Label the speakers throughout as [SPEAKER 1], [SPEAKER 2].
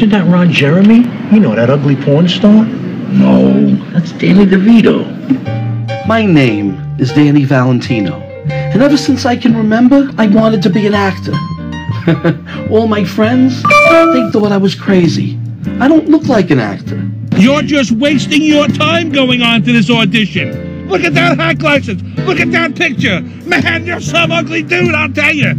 [SPEAKER 1] Isn't that Ron Jeremy? You know, that ugly porn star? No, that's Danny DeVito.
[SPEAKER 2] My name is Danny Valentino, and ever since I can remember, I wanted to be an actor. All my friends, they thought I was crazy. I don't look like an actor.
[SPEAKER 3] You're just wasting your time going on to this audition. Look at that hack license. Look at that picture. Man, you're some ugly dude, I'll tell you.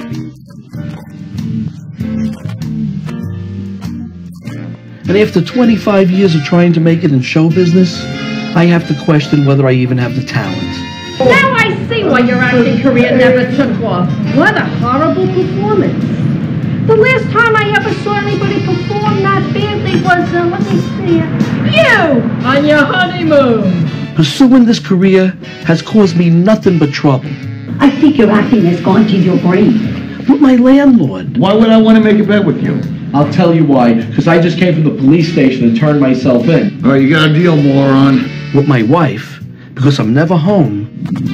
[SPEAKER 2] And after 25 years of trying to make it in show business, I have to question whether I even have the talent.
[SPEAKER 4] Now I see why your acting career never took off. What a horrible performance. The last time I ever saw anybody perform that badly was, let me see, you on your honeymoon.
[SPEAKER 2] Pursuing this career has caused me nothing but trouble.
[SPEAKER 5] I think your acting has gone to your brain.
[SPEAKER 2] With my landlord.
[SPEAKER 1] Why would I want to make a bet with you?
[SPEAKER 2] I'll tell you why, because I just came from the police station and turned myself in.
[SPEAKER 1] All right, you got a deal, moron.
[SPEAKER 2] With my wife, because I'm never home.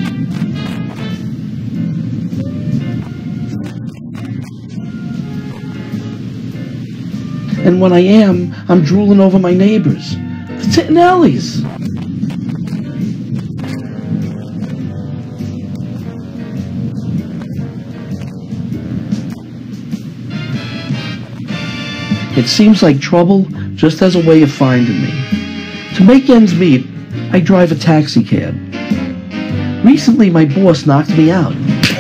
[SPEAKER 2] And when I am, I'm drooling over my neighbors. The Tintinellis. It seems like trouble just has a way of finding me. To make ends meet, I drive a taxi cab. Recently, my boss knocked me out.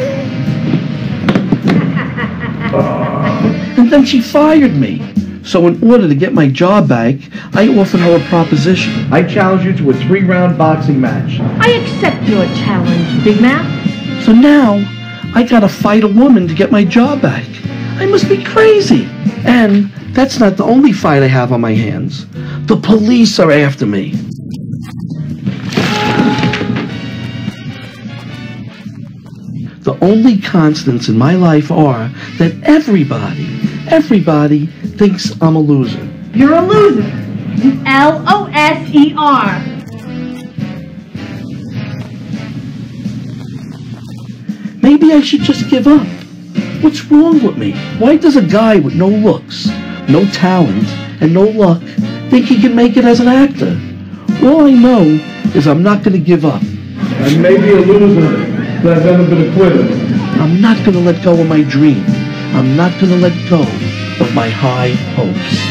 [SPEAKER 2] And then she fired me. So in order to get my job back, I offered her a proposition. I challenge you to a 3-round boxing match.
[SPEAKER 4] I accept your challenge, Big Mac.
[SPEAKER 2] So now, I gotta fight a woman to get my job back. I must be crazy. And that's not the only fight I have on my hands. The police are after me. The only constants in my life are that everybody thinks I'm a loser.
[SPEAKER 4] You're a loser. L-O-S-E-R.
[SPEAKER 2] Maybe I should just give up. What's wrong with me? Why does a guy with no looks, no talent, and no luck think he can make it as an actor? All I know is I'm not going to give up.
[SPEAKER 6] I may be a loser, but I've never been a quitter.
[SPEAKER 2] I'm not going to let go of my dream. I'm not going to let go of my high hopes.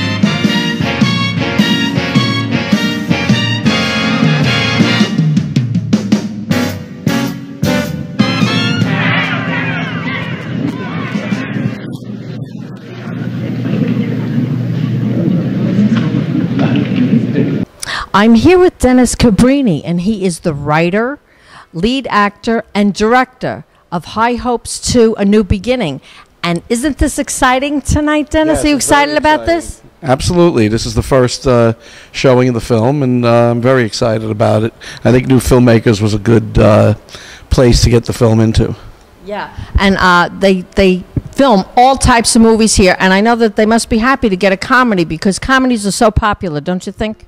[SPEAKER 7] I'm here with Dennis Cabrini, and he is the writer, lead actor, and director of High Hopes 2, A New Beginning. And isn't this exciting tonight, Dennis?
[SPEAKER 8] Yes,
[SPEAKER 7] are you excited about this?
[SPEAKER 8] Absolutely. This is the first showing of the film, and I'm very excited about it. I think NewFilmmakers was a good place to get the film into.
[SPEAKER 7] Yeah, and they film all types of movies here, and I know that they must be happy to get a comedy because comedies are so popular, don't you think?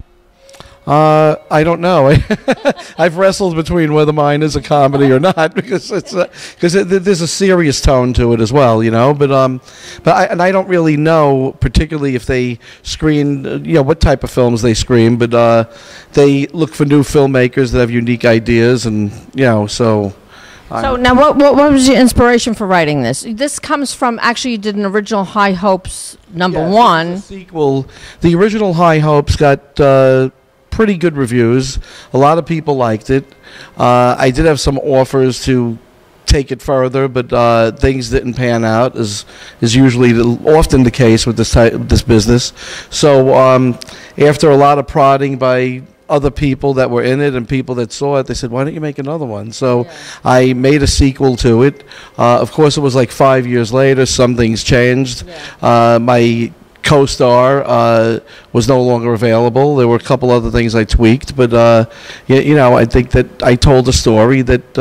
[SPEAKER 8] I don't know. I've wrestled between whether mine is a comedy or not because there's a serious tone to it as well, you know. But I don't really know particularly if they screen, you know, what type of films they screen. But they look for new filmmakers that have unique ideas, and you know, so.
[SPEAKER 7] So now, what was your inspiration for writing this? This comes from, actually, you did an original High Hopes #1.
[SPEAKER 8] Sequel. The original High Hopes got pretty good reviews. A lot of people liked it. I did have some offers to take it further, but things didn't pan out, as is usually often the case with this business. So after a lot of prodding by other people that were in it and people that saw it, they said, why don't you make another one? So I made a sequel to it. Of course, it was like 5 years later. Some things changed. My co-star was no longer available. There were a couple other things I tweaked, but you know, I think that I told a story that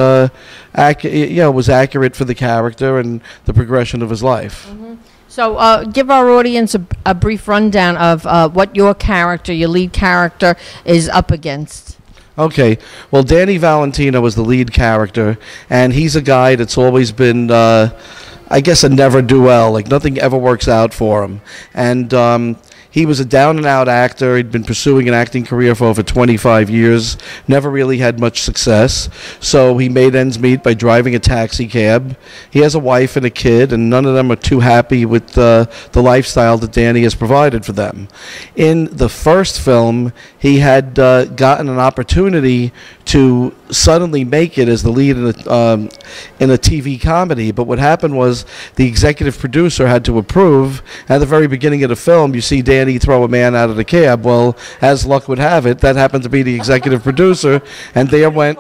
[SPEAKER 8] was accurate for the character and the progression of his life.
[SPEAKER 7] Mm-hmm. So give our audience a brief rundown of what your character, your lead character, is up against.
[SPEAKER 8] Okay, well, Danny Valentino is the lead character, and he's a guy that's always been, I guess, a never-do-well. Like, nothing ever works out for him. And He was a down-and-out actor. He'd been pursuing an acting career for over 25 years, never really had much success, so he made ends meet by driving a taxi cab. He has a wife and a kid, and none of them are too happy with the lifestyle that Danny has provided for them. In the first film, he had gotten an opportunity to suddenly make it as the lead in a TV comedy, but what happened was the executive producer had to approve. At the very beginning of the film, you see Danny throw a man out of the cab. Well, as luck would have it, that happened to be the executive producer, and there went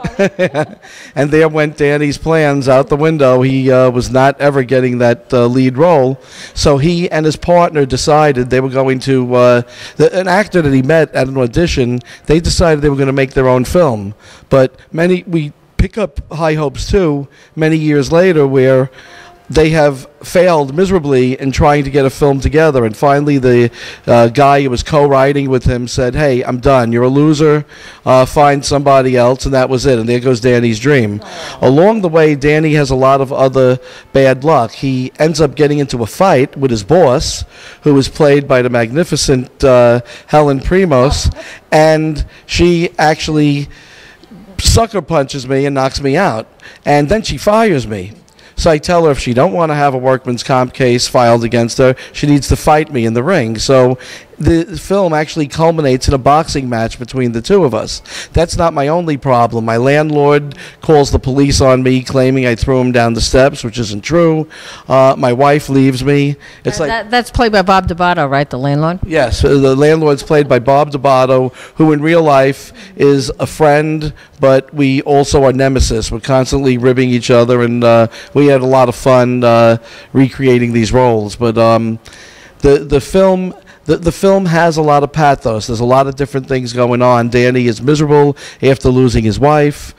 [SPEAKER 8] Danny's plans out the window. He was not ever getting that lead role, so he and his partner decided they were going to an actor that he met at an audition. They decided they were going to make their own film, but we pick up High Hopes 2 many years later, where they have failed miserably in trying to get a film together, and finally the guy who was co-writing with him said, "Hey, I'm done. You're a loser. Find somebody else," and that was it. And there goes Danny's dream. Along the way, Danny has a lot of other bad luck. He ends up getting into a fight with his boss, who is played by the magnificent HELEN Proimos, and she actually sucker punches me and knocks me out, and then she fires me. So I tell her if she don't want to have a workman's comp case filed against her, she needs to fight me in the ring. So the film actually culminates in a boxing match between the two of us. That's not my only problem. My landlord calls the police on me, claiming I threw him down the steps, which isn't true. My wife leaves me. It's
[SPEAKER 7] That's played by Bob Dubato, right? The landlord?
[SPEAKER 8] Yes, the landlord's played by Bob Dubato, who in real life is a friend, but we also are nemesis. We're constantly ribbing each other, and we had a lot of fun recreating these roles. But the film has a lot of pathos. There's a lot of different things going on. Danny is miserable after losing his wife,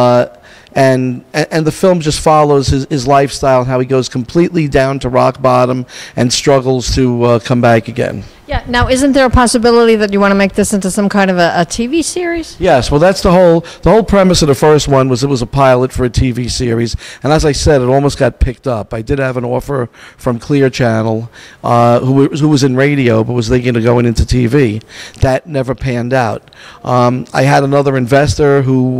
[SPEAKER 8] and the film just follows his lifestyle and how he goes completely down to rock bottom and struggles to come back again.
[SPEAKER 7] Yeah. Now, isn't there a possibility that you want to make this into some kind of a TV series?
[SPEAKER 8] Yes. Well, that's the whole premise of the first one. Was it was a pilot for a TV series, and as I said, it almost got picked up. I did have an offer from Clear Channel, who was in radio but was thinking of going into TV. That never panned out. I had another investor who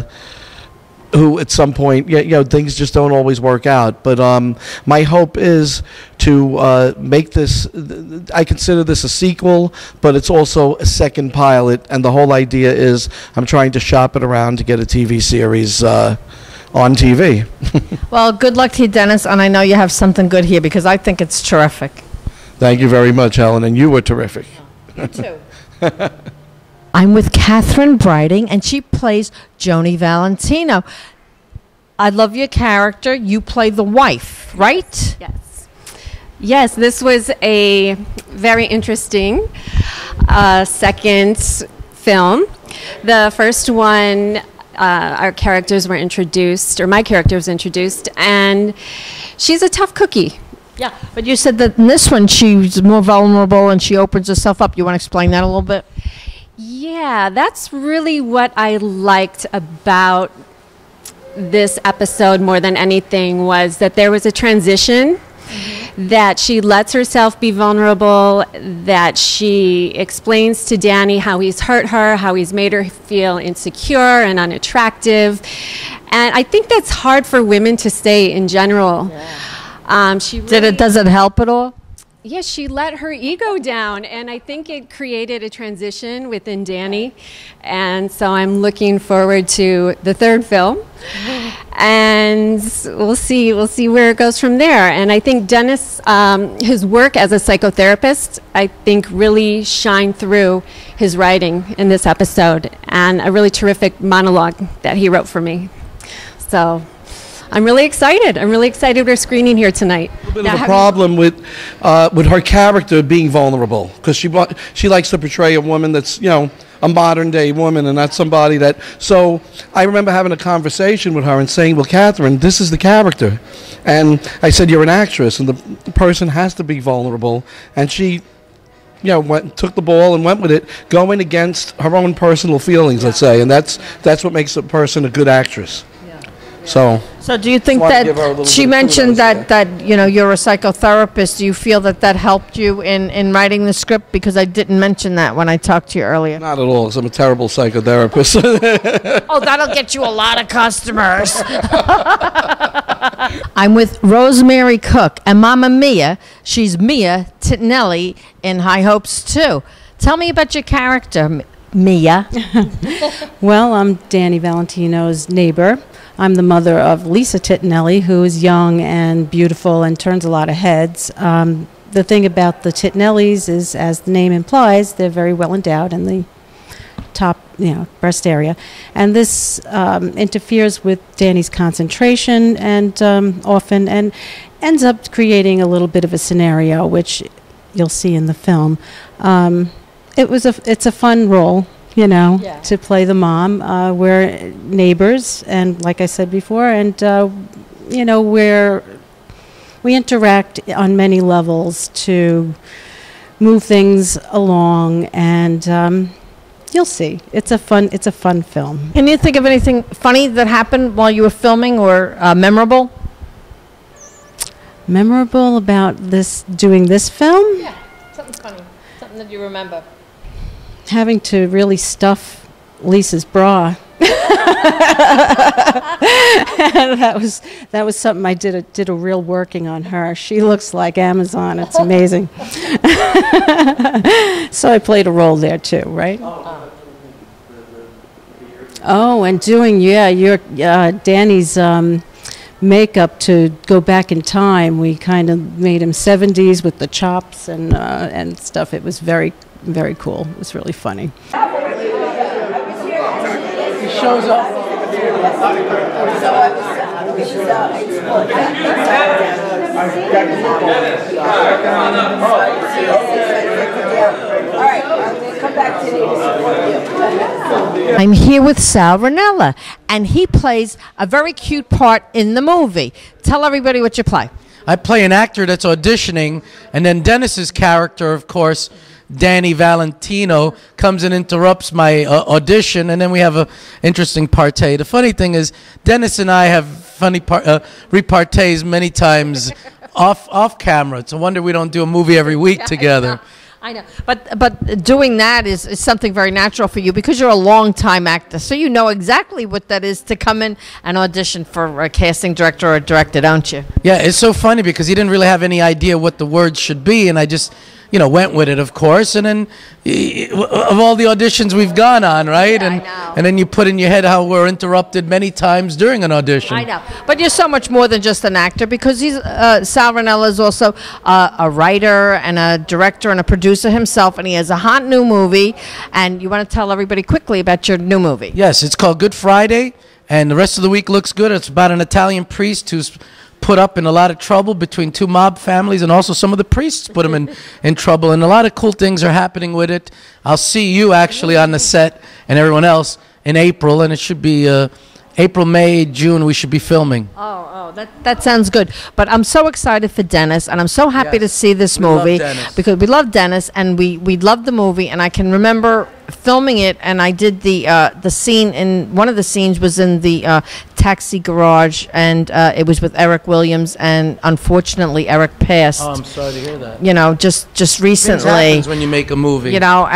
[SPEAKER 8] at some point, things just don't always work out. But my hope is to make this, I consider this a sequel, but it's also a second pilot, and the whole idea is I'm trying to shop it around to get a TV series on TV.
[SPEAKER 7] Well, good luck to you, Dennis, and I know you have something good here, because I think it's terrific.
[SPEAKER 8] Thank you very much, Helen, and you were terrific.
[SPEAKER 7] You too. I'm with Kathryn Bryding, and she plays Joni Valentino. I love your character. You play the wife, right?
[SPEAKER 9] Yes. Yes, this was a very interesting second film. The first one, our characters were introduced, or my character was introduced, and she's a tough cookie.
[SPEAKER 7] Yeah, but you said that in this one she's more vulnerable and she opens herself up. You want to explain that a little bit?
[SPEAKER 9] Yeah, that's really what I liked about this episode more than anything, was that there was a transition, that she lets herself be vulnerable, that she explains to Danny how he's hurt her, how he's made her feel insecure and unattractive. And I think that's hard for women to say in general. Yeah.
[SPEAKER 7] Does it help at all?
[SPEAKER 9] Yes, she let her ego down, and I think it created a transition within Danny, and so I'm looking forward to the third film, and we'll see where it goes from there. And I think Dennis, his work as a psychotherapist, I think really shined through his writing in this episode, and a really terrific monologue that he wrote for me. So I'm really excited. We're screening here tonight.
[SPEAKER 8] A little bit of a problem with her character being vulnerable, because she likes to portray a woman that's, a modern day woman, and not somebody that. So I remember having a conversation with her and saying, "Well, Kathryn, this is the character," and I said, "You're an actress, and the person has to be vulnerable," and she, took the ball and went with it, going against her own personal feelings, let's say, and that's what makes a person a good actress. So
[SPEAKER 7] do you think
[SPEAKER 8] Just wanted to give her a
[SPEAKER 7] that
[SPEAKER 8] little
[SPEAKER 7] she
[SPEAKER 8] bit of
[SPEAKER 7] mentioned
[SPEAKER 8] kudos
[SPEAKER 7] that you know you're a psychotherapist? Do you feel that helped you in writing the script? Because I didn't mention that when I talked to you earlier.
[SPEAKER 8] not at all, 'cause I'm a terrible psychotherapist.
[SPEAKER 7] Oh, that'll get you a lot of customers. I'm with Rosemary Cook and Mamma Mia. She's Mia Titinelli in High Hopes 2. Tell me about your character, Mia.
[SPEAKER 10] Well, I'm Danny Valentino's neighbor. I'm the mother of Lisa Titinelli, who is young and beautiful and turns a lot of heads. The thing about the Titinellis is, as the name implies, they're very well endowed in the top, breast area. And this interferes with Danny's concentration and often and ends up creating a little bit of a scenario, which you'll see in the film. It's a fun role, to play the mom. We're neighbors, and like I said before, and we interact on many levels to move things along, and you'll see. It's a fun film.
[SPEAKER 7] Can you think of anything funny that happened while you were filming, or memorable?
[SPEAKER 10] Memorable about doing this film?
[SPEAKER 7] Yeah, something funny, something that you remember.
[SPEAKER 10] Having to really stuff Lisa's bra. that was something I did a real working on her. She looks like Amazon. It's amazing. So I played a role there too, right? Oh, and doing Danny's makeup to go back in time. We kind of made him 70s with the chops and stuff. It was very, very cool. It was really funny.
[SPEAKER 2] He shows up.
[SPEAKER 7] I'm here with Sal Rinella, and he plays a very cute part in the movie. Tell everybody what you play.
[SPEAKER 11] I play an actor that's auditioning, and then Dennis's character, of course, Danny Valentino, comes and interrupts my audition, and then we have an interesting partay. The funny thing is, Dennis and I have funny repartees many times off camera. It's a wonder we don't do a movie every week together.
[SPEAKER 7] I know, but doing that is something very natural for you because you're a long-time actor, so you know exactly what that is to come in and audition for a casting director or a director, don't you?
[SPEAKER 11] Yeah, it's so funny because he didn't really have any idea what the words should be, and I just, went with it, of course. And then, of all the auditions we've gone on, right?
[SPEAKER 7] Yeah,
[SPEAKER 11] and then you put in your head how we're interrupted many times during an audition.
[SPEAKER 7] I know, but you're so much more than just an actor because Sal Rinella is also a writer and a director and a producer himself, and he has a hot new movie. And you want to tell everybody quickly about your new movie?
[SPEAKER 11] Yes, it's called Good Friday, and the rest of the week looks good. It's about an Italian priest who's put up in a lot of trouble between two mob families, and also some of the priests put him in trouble, and a lot of cool things are happening with it. I'll see you actually on the set and everyone else in April, and it should be April, May, June we should be filming.
[SPEAKER 7] Oh, that sounds good. But I'm so excited for Dennis, and I'm so happy to see this movie because we love Dennis, and we love the movie, and I can remember filming it, and I did the scene in one of the scenes was in the taxi garage, and it was with Eric Williams, and unfortunately Eric passed.
[SPEAKER 11] Oh, I'm sorry to hear that.
[SPEAKER 7] Just recently.
[SPEAKER 11] Things happens when you make a movie.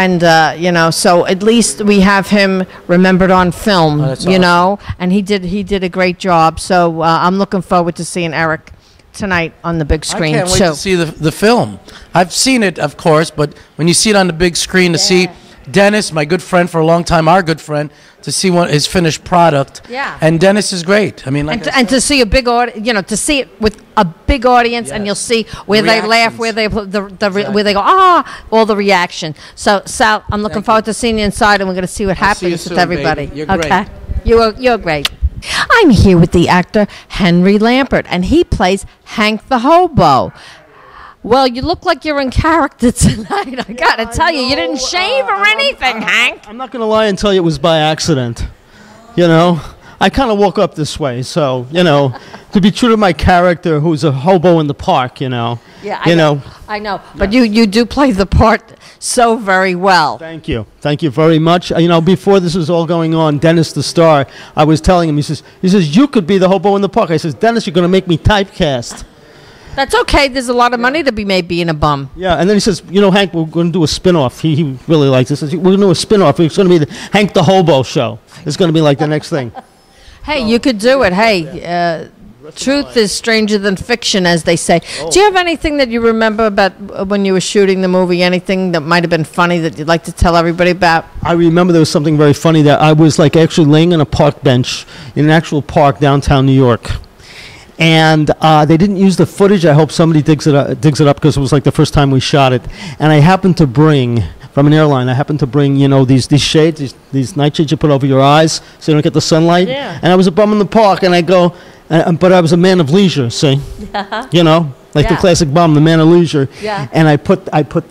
[SPEAKER 7] And so at least we have him remembered on film.
[SPEAKER 11] Oh, that's awesome.
[SPEAKER 7] And he did a great job. So I'm looking forward to seeing Eric tonight on the big screen
[SPEAKER 11] I can't wait to see the film. I've seen it, of course, but when you see it on the big screen, to see Dennis, my good friend for a long time, our good friend, to see his finished product.
[SPEAKER 7] Yeah.
[SPEAKER 11] And Dennis is great. I mean,
[SPEAKER 7] and to see a big audience, to see it with a big audience, and you'll see where they laugh, where they where they go all the reaction. So Sal, I'm looking forward to seeing you inside, and we're going to see what happens with everybody.
[SPEAKER 11] Baby. You're
[SPEAKER 7] okay.
[SPEAKER 11] great.
[SPEAKER 7] You're great. I'm here with the actor Henry Lampert, and he plays Hank the Hobo. Well, you look like you're in character tonight. I gotta tell you, you didn't shave or anything, Hank.
[SPEAKER 12] I'm not gonna lie and tell you it was by accident. I I kind of woke up this way. So, you know, to be true to my character, who's a hobo in the park, you know.
[SPEAKER 7] Yeah, I know. But you do play the part so very well.
[SPEAKER 12] Thank you. Thank you very much. You know, before this was all going on, Dennis the star, I was telling him, he says, you could be the hobo in the park. I says, Dennis, you're going to make me typecast.
[SPEAKER 7] That's okay. There's a lot of money to be made being a bum.
[SPEAKER 12] Yeah, and then he says, you know, Hank, we're going to do a spin-off. He really likes this. He says, we're going to do a spin-off. It's going to be the Hank the Hobo show. It's going to be like the next thing.
[SPEAKER 7] Hey, you could do it. Hey, truth is stranger than fiction, as they say.
[SPEAKER 12] Oh.
[SPEAKER 7] Do you have anything that you remember about when you were shooting the movie? Anything that might have been funny that you'd like to tell everybody about?
[SPEAKER 12] I remember there was something very funny that I was like actually laying on a park bench in an actual park downtown New York. And they didn't use the footage. I hope somebody digs it up because it was like the first time we shot it. And I happened to bring, from an airline, you know, these shades, these night shades you put over your eyes so you don't get the sunlight.
[SPEAKER 7] Yeah.
[SPEAKER 12] And I was a bum in the park, and I go, but I was a man of leisure, see? You know, like the classic bum, the man of leisure.
[SPEAKER 7] Yeah.
[SPEAKER 12] And I put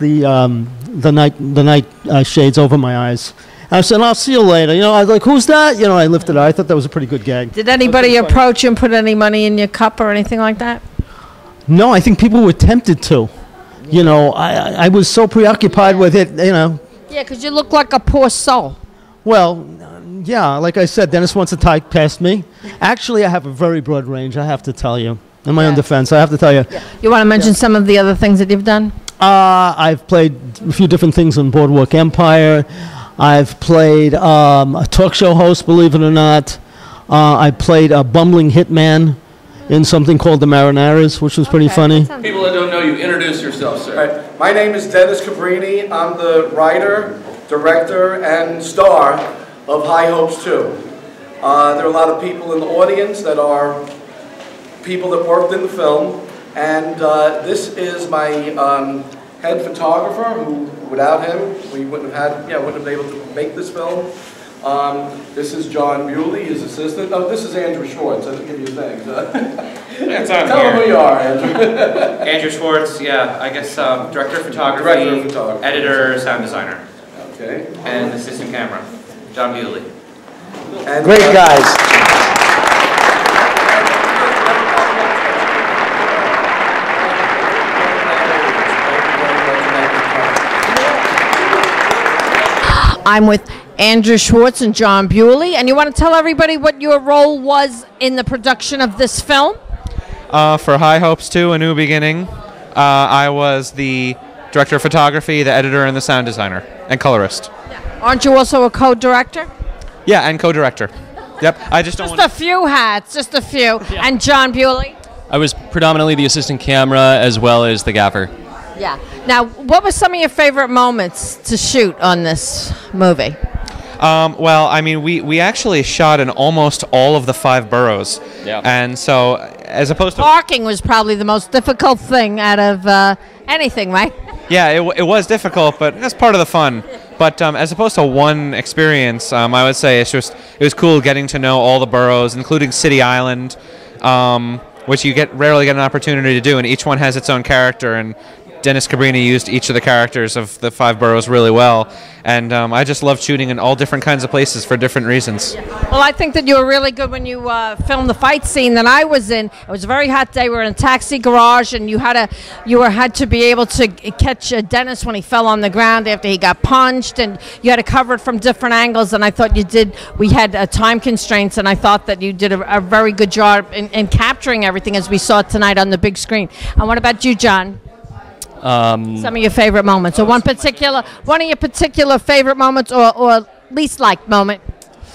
[SPEAKER 12] the night shades over my eyes. I said, I'll see you later. You know, I was like, who's that? You know, I lifted it. I thought that was a pretty good gag.
[SPEAKER 7] Did anybody approach you and put any money in your cup or anything like that?
[SPEAKER 12] No, I think people were tempted to. You know, I was so preoccupied with it, you know.
[SPEAKER 7] Yeah, because you look like a poor soul.
[SPEAKER 12] Well, yeah, like I said, Dennis wants to typecast me. Actually, I have a very broad range, I have to tell you. In my own defense, I have to tell you.
[SPEAKER 7] Yeah. You want to mention some of the other things that you've done?
[SPEAKER 12] I've played a few different things on Boardwalk Empire. I've played a talk show host, believe it or not. I played a bumbling hitman in something called The Marineras, which was pretty funny.
[SPEAKER 13] People that don't know you, introduce yourself, sir.
[SPEAKER 14] Right. My name is Dennis Cabrini. I'm the writer, director, and star of High Hopes 2. There are a lot of people in the audience that are people that worked in the film, and this is my head photographer, who without him we wouldn't have been able to make this film. This is Jon Bewley, his assistant. Oh, this is Andrew Schwarz. I didn't give you things.
[SPEAKER 15] It's on
[SPEAKER 14] Tell
[SPEAKER 15] here.
[SPEAKER 14] him who you are, Andrew.
[SPEAKER 15] Andrew Schwarz, yeah, I guess director of photography, editor, sound designer.
[SPEAKER 14] Okay.
[SPEAKER 15] And assistant camera, Jon Bewley.
[SPEAKER 14] And,
[SPEAKER 12] great guys.
[SPEAKER 7] I'm with Andrew Schwarz and Jon Bewley, and you want to tell everybody what your role was in the production of this film?
[SPEAKER 16] For High Hopes 2, A New Beginning, I was the director of photography, the editor, and the sound designer, and colorist.
[SPEAKER 7] Aren't you also a co-director?
[SPEAKER 16] Yeah, and co-director. Yep, I just don't
[SPEAKER 7] Just a few hats, just a few.
[SPEAKER 16] Yeah.
[SPEAKER 7] And Jon Bewley?
[SPEAKER 17] I was predominantly the assistant camera as well as the gaffer.
[SPEAKER 7] Yeah. Now, what were some of your favorite moments to shoot on this movie?
[SPEAKER 16] Well, I mean, we actually shot in almost all of the 5 boroughs. Yeah. And so, as opposed to...
[SPEAKER 7] Parking was probably the most difficult thing out of anything, right?
[SPEAKER 16] Yeah, it was difficult, but that's part of the fun. But as opposed to one experience, I would say it was cool getting to know all the boroughs, including City Island, which you rarely get an opportunity to do, and each one has its own character, and Dennis Cabrini used each of the characters of the 5 boroughs really well, and I just loved shooting in all different kinds of places for different reasons.
[SPEAKER 7] Well, I think that you were really good when you filmed the fight scene that I was in. It was a very hot day. We were in a taxi garage, and you had to be able to catch Dennis when he fell on the ground after he got punched, and you had to cover it from different angles. And I thought you did. We had time constraints, and I thought that you did a very good job in capturing everything as we saw it tonight on the big screen. And what about you, Jon? Some of your favorite moments, or one of your particular favorite moments, or least liked moment.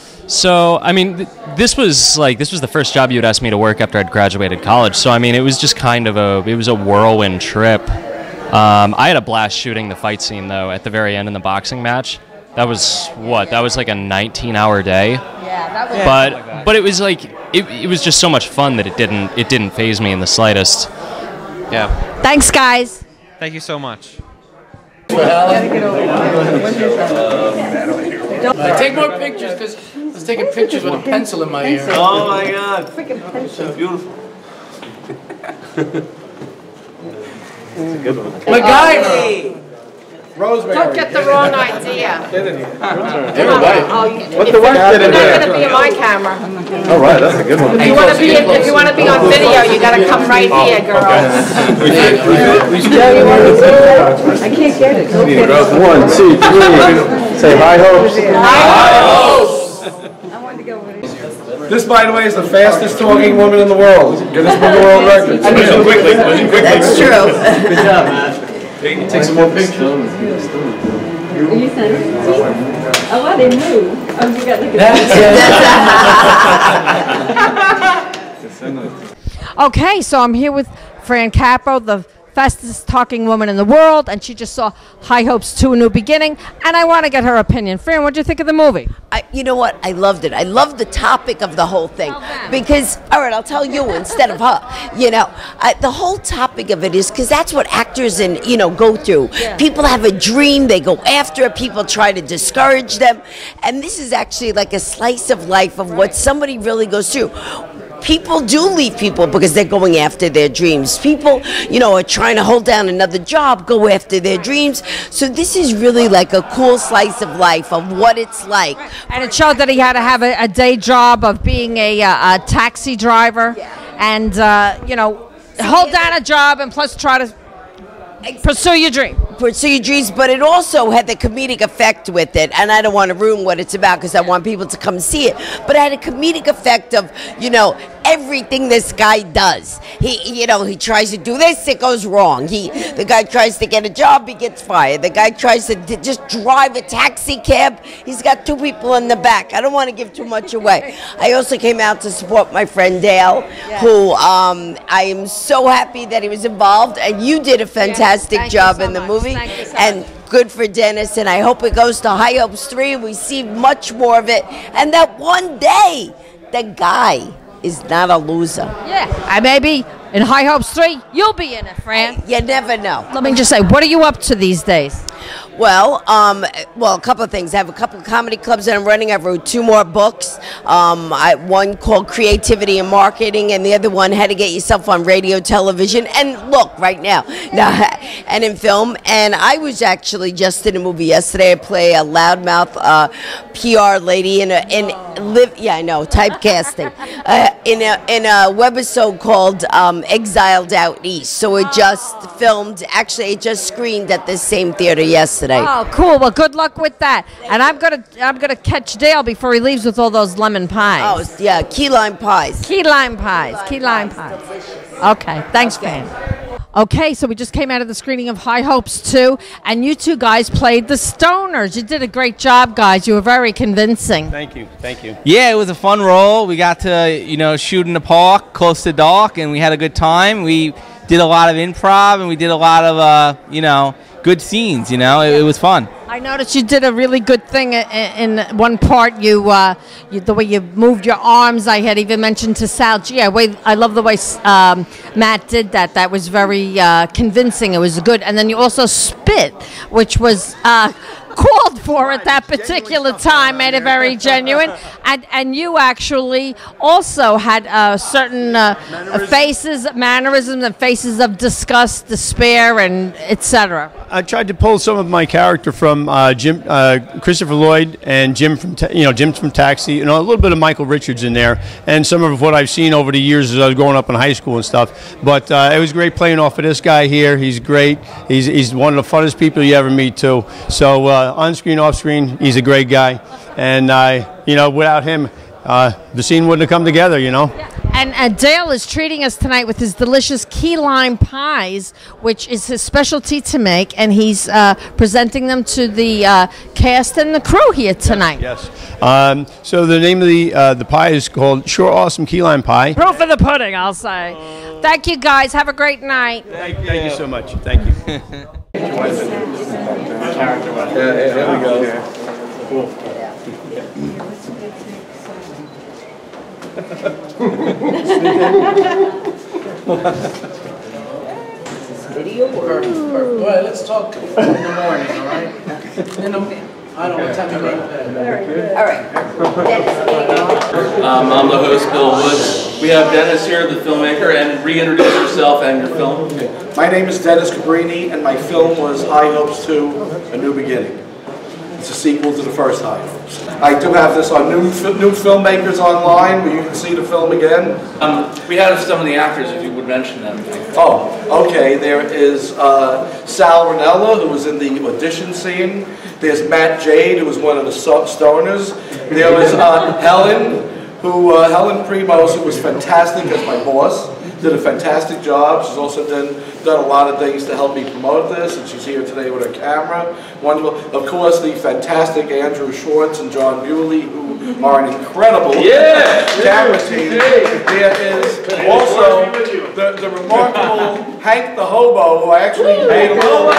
[SPEAKER 17] So, I mean, this was the first job you had asked me to work after I'd graduated college. So, I mean, it was just kind of a whirlwind trip. I had a blast shooting the fight scene though at the very end in the boxing match. That was like a 19-hour day.
[SPEAKER 7] Yeah, that was.
[SPEAKER 17] But it was like it was just so much fun that it didn't faze me in the slightest.
[SPEAKER 16] Yeah.
[SPEAKER 7] Thanks, guys.
[SPEAKER 16] Thank you so much.
[SPEAKER 13] Take more pictures, because I was taking pictures with a pencil in my ear.
[SPEAKER 14] Oh my God. Freaking pencil. Beautiful.
[SPEAKER 13] MacGyver.
[SPEAKER 14] Rosemary.
[SPEAKER 7] Don't get the wrong idea.
[SPEAKER 14] Get in here.
[SPEAKER 7] What's the wife did in there? You're not going to be in my camera.
[SPEAKER 18] All right, that's a good one.
[SPEAKER 7] If you want to be on video, you got to come right here, girl. I can't get it. Go get it.
[SPEAKER 18] 1, 2, 3. Say hi, hopes.
[SPEAKER 7] Hi, hopes.
[SPEAKER 14] This, by the way, is the fastest talking woman in the world. Guinness Book of World Records.
[SPEAKER 18] Quickly.
[SPEAKER 5] That's true.
[SPEAKER 18] Good job, man. Take some more pictures.
[SPEAKER 9] Are you sending it? Oh, wow, they moved. Oh, you got like
[SPEAKER 7] a... Okay, so I'm here with Fran Capo, the fastest talking woman in the world, and she just saw High Hopes 2, A New Beginning, and I want to get her opinion. Fran, what do you think of the movie?
[SPEAKER 19] You know what? I loved it. I loved the topic of the whole thing. Because, all right, I'll tell you instead of her. You know, the whole topic of it is because that's what actors go through. Yeah. People have a dream, they go after it, people try to discourage them. And this is actually like a slice of life of what somebody really goes through. People do leave people because they're going after their dreams. People, are trying to hold down another job, go after their dreams. So this is really like a cool slice of life of what it's like.
[SPEAKER 7] And it showed that he had to have a day job of being a taxi driver and, hold down a job and plus try to pursue your dream.
[SPEAKER 19] Pursue your dreams, but it also had the comedic effect with it, and I don't want to ruin what it's about because I want people to come see it, but it had a comedic effect of, everything this guy does. He tries to do this, it goes wrong. The guy tries to get a job, he gets fired. The guy tries to just drive a taxi cab, he's got 2 people in the back. I don't want to give too much away. I also came out to support my friend Dale, who I am so happy that he was involved, and you did a fantastic job in the movie. And good for Dennis, and I hope it goes to High Hopes 3 and we see much more of it, and that one day the guy is not a loser.
[SPEAKER 7] Yeah, maybe in High Hopes 3 you'll be in it, Fran.
[SPEAKER 19] You never know.
[SPEAKER 7] Let me just say, what are you up to these days?
[SPEAKER 19] Well, a couple of things. I have a couple of comedy clubs that I'm running. I wrote 2 more books. One called Creativity and Marketing, and the other one, How to Get Yourself on Radio, Television, and look, right now, and in film. And I was actually just in a movie yesterday. I play a loudmouth PR lady typecasting, in a webisode called Exiled Out East. So it just filmed, actually it just screened at the same theater yesterday.
[SPEAKER 7] Oh, cool. Well, good luck with that. And I'm gonna catch Dale before he leaves with all those lemon pies.
[SPEAKER 19] Oh, yeah, key lime pies.
[SPEAKER 7] Key lime pies. Okay, thanks, Fran. Okay, so we just came out of the screening of High Hopes 2, and you 2 guys played the stoners. You did a great job, guys. You were very convincing.
[SPEAKER 20] Thank you. Yeah, it was a fun role. We got to, shoot in the park, close to dark, and we had a good time. We did a lot of improv, and we did a lot of, good scenes, It was fun.
[SPEAKER 7] I noticed you did a really good thing in one part. The way you moved your arms. I had even mentioned to Sal, I love the way Matt did that. That was very convincing. It was good. And then you also spit, which was called for at that particular time, made it very genuine. And you actually also had certain faces, mannerisms, and faces of disgust, despair, and etc.
[SPEAKER 6] I tried to pull some of my character from Christopher Lloyd and Jim from Taxi, a little bit of Michael Richards in there, and some of what I've seen over the years as I was growing up in high school and stuff. But it was great playing off of this guy here. He's great. He's one of the funnest people you ever meet too. So on screen, off screen, he's a great guy. And without him, the scene wouldn't have come together.
[SPEAKER 7] And Dale is treating us tonight with his delicious key lime pies, which is his specialty to make, and he's presenting them to the cast and the crew here tonight.
[SPEAKER 6] Yes. So the name of the pie is called Sure Awesome Key Lime Pie.
[SPEAKER 7] Proof of the pudding, I'll say. Thank you, guys. Have a great night.
[SPEAKER 6] Thank you so much. Thank you.
[SPEAKER 14] Here we go. Cool.
[SPEAKER 11] Video work. All right, let's talk in the morning, all right? I don't know what time you go to bed.
[SPEAKER 19] All right.
[SPEAKER 21] I'm the host, Bill Woods.
[SPEAKER 18] We have Dennis here, the filmmaker, and reintroduce yourself and your film.
[SPEAKER 14] My name is Dennis Cabrini, and my film was High Hopes 2, A New Beginning. It's a sequel to the first High Hopes. I do have this on NewFilmmakers online, where you can see the film again.
[SPEAKER 18] We had some of the actors, if you would mention them.
[SPEAKER 14] Oh, okay. There is Sal Rinella, who was in the audition scene. There's Matt Jade, who was one of the stoners. There was Helen Proimos, who was fantastic as my boss. Did a fantastic job. She's also done a lot of things to help me promote this, and she's here today with her camera. Wonderful. Of course, the fantastic Andrew Schwarz and Jon Bewley, who are an incredible camera team. There is also the remarkable Hank the Hobo, who I actually made a little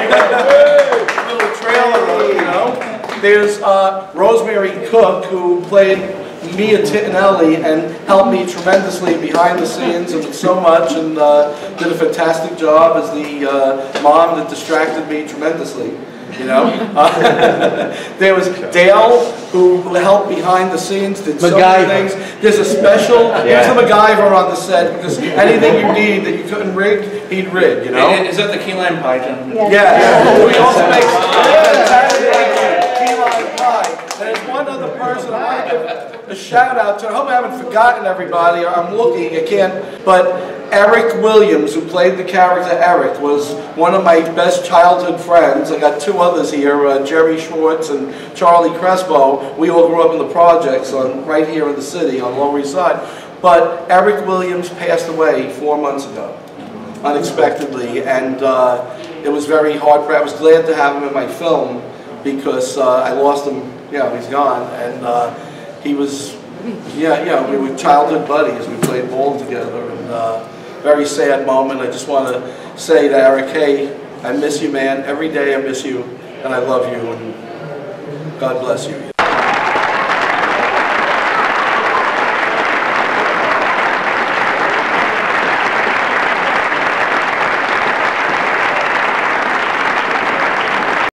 [SPEAKER 14] trailer of, you know. There's Rosemary Cook, who played Mia Titinelli and helped me tremendously behind the scenes and so much, and did a fantastic job as the mom that distracted me tremendously. You know, there was Dale, who helped behind the scenes, did so many things. There's a special, there's a MacGyver on the set, because anything you need that you couldn't rig, he'd rig, you know.
[SPEAKER 18] Is that the key lime pie, gentlemen?
[SPEAKER 14] Yeah. We also make key lime pie. And there's one other person I want to give a shout out to. I hope I haven't forgotten everybody. I'm looking, I can't. But Eric Williams, who played the character Eric, was one of my best childhood friends. I got two others here, Jerry Schwartz and Charlie Crespo. We all grew up in the projects right here in the city on Lower East Side. But Eric Williams passed away 4 months ago, unexpectedly, and it was very hard. I was glad to have him in my film because I lost him. Yeah, he's gone, and he was, we were childhood buddies. We played ball together, and very sad moment. I just want to say to Eric, hey, I miss you, man. Every day I miss you, and I love you, and God bless you.